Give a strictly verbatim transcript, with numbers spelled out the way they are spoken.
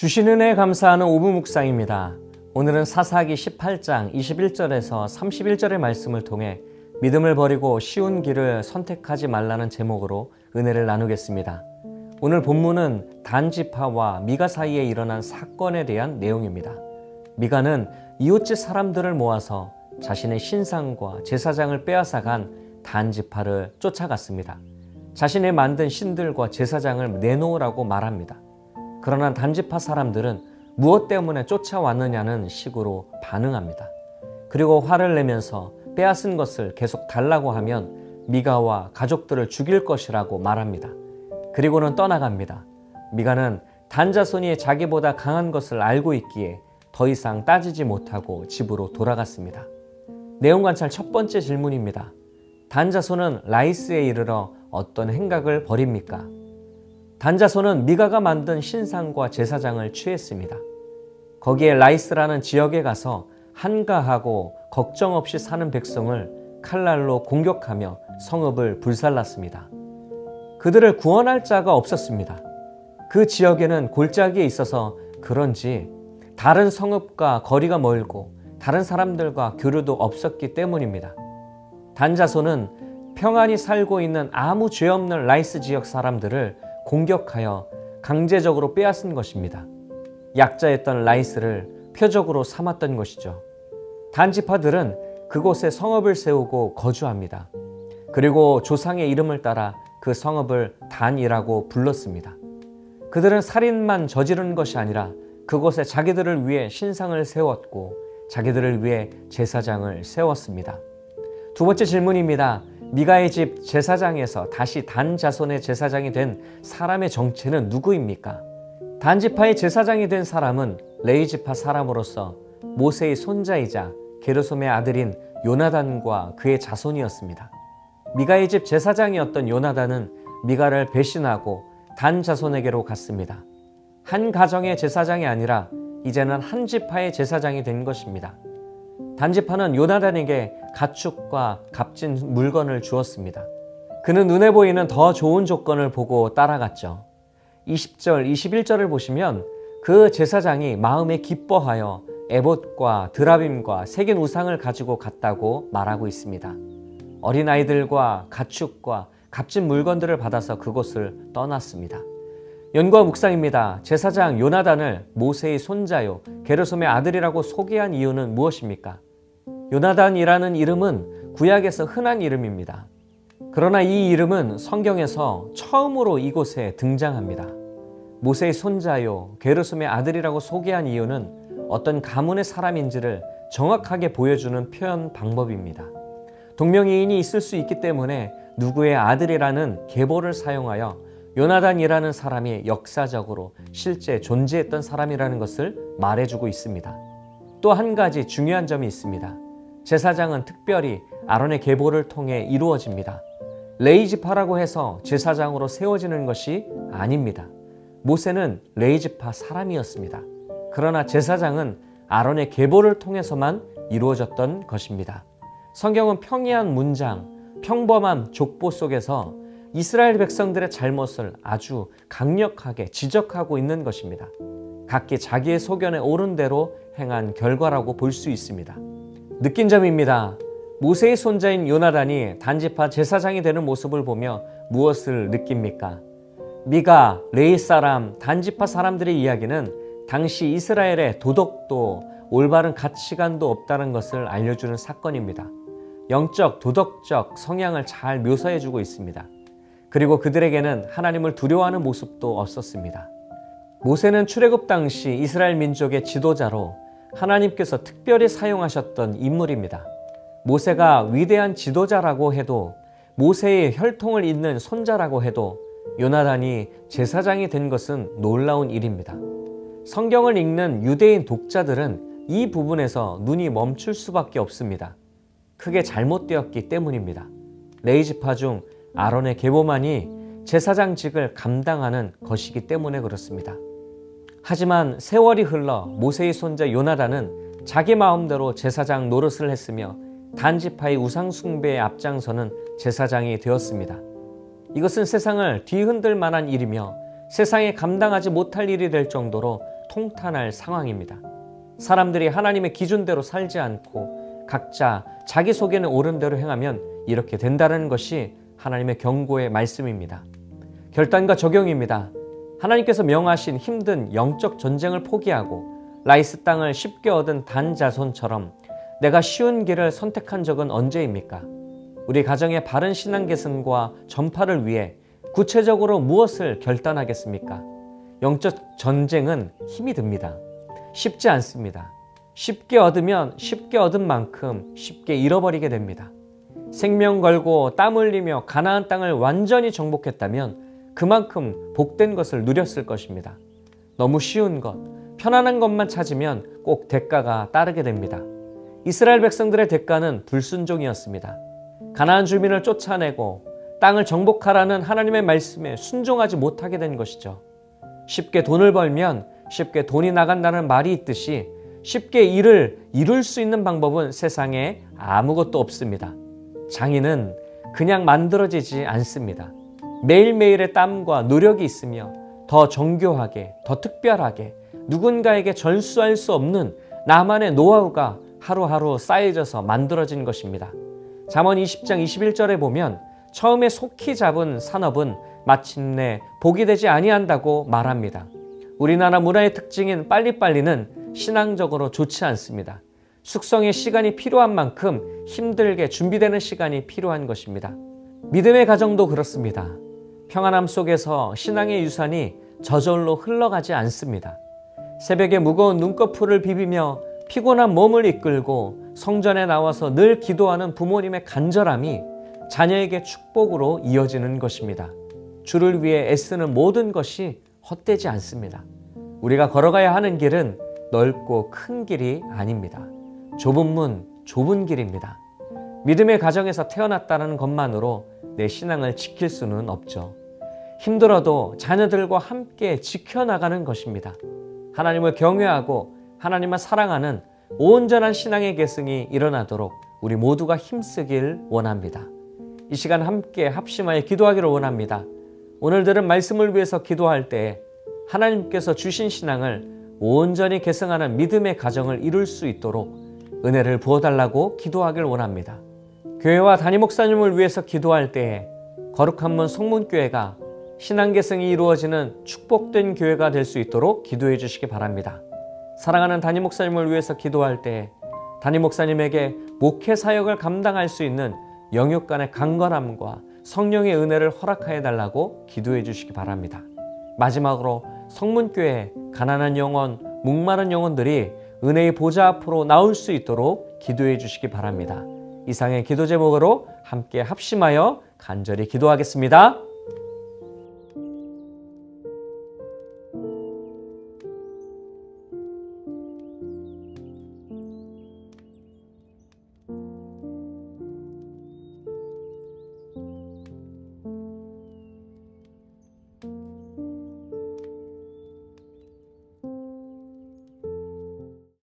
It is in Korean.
주신 은혜에 감사하는 오부 묵상입니다. 오늘은 사사기 십팔 장 이십일 절에서 삼십일 절의 말씀을 통해 믿음을 버리고 쉬운 길을 선택하지 말라는 제목으로 은혜를 나누겠습니다. 오늘 본문은 단 지파와 미가 사이에 일어난 사건에 대한 내용입니다. 미가는 이웃집 사람들을 모아서 자신의 신상과 제사장을 빼앗아간 단 지파를 쫓아갔습니다. 자신의 만든 신들과 제사장을 내놓으라고 말합니다. 그러나 단 지파 사람들은 무엇 때문에 쫓아왔느냐는 식으로 반응합니다. 그리고 화를 내면서 빼앗은 것을 계속 달라고 하면 미가와 가족들을 죽일 것이라고 말합니다. 그리고는 떠나갑니다. 미가는 단 자손이 자기보다 강한 것을 알고 있기에 더 이상 따지지 못하고 집으로 돌아갔습니다. 내용 관찰 첫 번째 질문입니다. 단 자손은 라이스에 이르러 어떤 행각을 벌입니까? 단 자손은 미가가 만든 신상과 제사장을 취했습니다. 거기에 라이스라는 지역에 가서 한가하고 걱정 없이 사는 백성을 칼날로 공격하며 성읍을 불살랐습니다. 그들을 구원할 자가 없었습니다. 그 지역에는 골짜기에 있어서 그런지 다른 성읍과 거리가 멀고 다른 사람들과 교류도 없었기 때문입니다. 단 자손은 평안히 살고 있는 아무 죄 없는 라이스 지역 사람들을 공격하여 강제적으로 빼앗은 것입니다. 약자였던 라이스를 표적으로 삼았던 것이죠. 단 지파들은 그곳에 성읍을 세우고 거주합니다. 그리고 조상의 이름을 따라 그 성읍을 단이라고 불렀습니다. 그들은 살인만 저지른 것이 아니라 그곳에 자기들을 위해 신상을 세웠고 자기들을 위해 제사장을 세웠습니다. 두 번째 질문입니다. 미가의 집 제사장에서 다시 단 자손의 제사장이 된 사람의 정체는 누구입니까? 단 지파의 제사장이 된 사람은 레위 지파 사람으로서 모세의 손자이자 게르솜의 아들인 요나단과 그의 자손이었습니다. 미가의 집 제사장이었던 요나단은 미가를 배신하고 단 자손에게로 갔습니다. 한 가정의 제사장이 아니라 이제는 한 지파의 제사장이 된 것입니다. 단 지파는 요나단에게 가축과 값진 물건을 주었습니다. 그는 눈에 보이는 더 좋은 조건을 보고 따라갔죠. 이십 절, 이십일 절을 보시면 그 제사장이 마음에 기뻐하여 에봇과 드라빔과 새긴 우상을 가지고 갔다고 말하고 있습니다. 어린아이들과 가축과 값진 물건들을 받아서 그곳을 떠났습니다. 연구와 묵상입니다. 제사장 요나단을 모세의 손자요 게르솜의 아들이라고 소개한 이유는 무엇입니까? 요나단이라는 이름은 구약에서 흔한 이름입니다. 그러나 이 이름은 성경에서 처음으로 이곳에 등장합니다. 모세의 손자요 게르솜의 아들이라고 소개한 이유는 어떤 가문의 사람인지를 정확하게 보여주는 표현 방법입니다. 동명이인이 있을 수 있기 때문에 누구의 아들이라는 계보를 사용하여 요나단이라는 사람이 역사적으로 실제 존재했던 사람이라는 것을 말해주고 있습니다. 또 한 가지 중요한 점이 있습니다. 제사장은 특별히 아론의 계보를 통해 이루어집니다. 레위 지파라고 해서 제사장으로 세워지는 것이 아닙니다. 모세는 레위 지파 사람이었습니다. 그러나 제사장은 아론의 계보를 통해서만 이루어졌던 것입니다. 성경은 평이한 문장, 평범한 족보 속에서 이스라엘 백성들의 잘못을 아주 강력하게 지적하고 있는 것입니다. 각기 자기의 소견에 옳은 대로 행한 결과라고 볼 수 있습니다. 느낀 점입니다. 모세의 손자인 요나단이 단지파 제사장이 되는 모습을 보며 무엇을 느낍니까? 미가, 레위 사람, 단지파 사람들의 이야기는 당시 이스라엘의 도덕도 올바른 가치관도 없다는 것을 알려주는 사건입니다. 영적, 도덕적 성향을 잘 묘사해주고 있습니다. 그리고 그들에게는 하나님을 두려워하는 모습도 없었습니다. 모세는 출애굽 당시 이스라엘 민족의 지도자로 하나님께서 특별히 사용하셨던 인물입니다. 모세가 위대한 지도자라고 해도 모세의 혈통을 잇는 손자라고 해도 요나단이 제사장이 된 것은 놀라운 일입니다. 성경을 읽는 유대인 독자들은 이 부분에서 눈이 멈출 수밖에 없습니다. 크게 잘못되었기 때문입니다. 레위 지파 중 아론의 계보만이 제사장직을 감당하는 것이기 때문에 그렇습니다. 하지만 세월이 흘러 모세의 손자 요나단은 자기 마음대로 제사장 노릇을 했으며 단 지파의 우상 숭배에 앞장서는 제사장이 되었습니다. 이것은 세상을 뒤흔들 만한 일이며 세상에 감당하지 못할 일이 될 정도로 통탄할 상황입니다. 사람들이 하나님의 기준대로 살지 않고 각자 자기 속에는 옳은 대로 행하면 이렇게 된다는 것이 하나님의 경고의 말씀입니다. 결단과 적용입니다. 하나님께서 명하신 힘든 영적 전쟁을 포기하고 라이스 땅을 쉽게 얻은 단 자손처럼 내가 쉬운 길을 선택한 적은 언제입니까? 우리 가정의 바른 신앙 계승과 전파를 위해 구체적으로 무엇을 결단하겠습니까? 영적 전쟁은 힘이 듭니다. 쉽지 않습니다. 쉽게 얻으면 쉽게 얻은 만큼 쉽게 잃어버리게 됩니다. 생명 걸고 땀 흘리며 가나안 땅을 완전히 정복했다면 그만큼 복된 것을 누렸을 것입니다. 너무 쉬운 것, 편안한 것만 찾으면 꼭 대가가 따르게 됩니다. 이스라엘 백성들의 대가는 불순종이었습니다. 가나안 주민을 쫓아내고 땅을 정복하라는 하나님의 말씀에 순종하지 못하게 된 것이죠. 쉽게 돈을 벌면 쉽게 돈이 나간다는 말이 있듯이 쉽게 일을 이룰 수 있는 방법은 세상에 아무것도 없습니다. 장인은 그냥 만들어지지 않습니다. 매일매일의 땀과 노력이 있으며 더 정교하게, 더 특별하게 누군가에게 전수할 수 없는 나만의 노하우가 하루하루 쌓여져서 만들어진 것입니다. 잠언 이십 장 이십일 절에 보면 처음에 속히 잡은 산업은 마침내 복이 되지 아니한다고 말합니다. 우리나라 문화의 특징인 빨리빨리는 신앙적으로 좋지 않습니다. 숙성의 시간이 필요한 만큼 힘들게 준비되는 시간이 필요한 것입니다. 믿음의 가정도 그렇습니다. 평안함 속에서 신앙의 유산이 저절로 흘러가지 않습니다. 새벽에 무거운 눈꺼풀을 비비며 피곤한 몸을 이끌고 성전에 나와서 늘 기도하는 부모님의 간절함이 자녀에게 축복으로 이어지는 것입니다. 주를 위해 애쓰는 모든 것이 헛되지 않습니다. 우리가 걸어가야 하는 길은 넓고 큰 길이 아닙니다. 좁은 문, 좁은 길입니다. 믿음의 가정에서 태어났다는 것만으로 내 신앙을 지킬 수는 없죠. 힘들어도 자녀들과 함께 지켜나가는 것입니다. 하나님을 경외하고 하나님을 사랑하는 온전한 신앙의 계승이 일어나도록 우리 모두가 힘쓰길 원합니다. 이 시간 함께 합심하여 기도하기를 원합니다. 오늘 들은 말씀을 위해서 기도할 때 하나님께서 주신 신앙을 온전히 계승하는 믿음의 가정을 이룰 수 있도록 은혜를 부어달라고 기도하길 원합니다. 교회와 담임 목사님을 위해서 기도할 때에 거룩한 문 성문교회가 신앙 계승이 이루어지는 축복된 교회가 될 수 있도록 기도해 주시기 바랍니다. 사랑하는 담임 목사님을 위해서 기도할 때 담임 목사님에게 목회 사역을 감당할 수 있는 영육 간의 강건함과 성령의 은혜를 허락하여 달라고 기도해 주시기 바랍니다. 마지막으로 성문교회 가난한 영혼, 목마른 영혼들이 은혜의 보좌 앞으로 나올 수 있도록 기도해 주시기 바랍니다. 이상의 기도 제목으로 함께 합심하여 간절히 기도하겠습니다.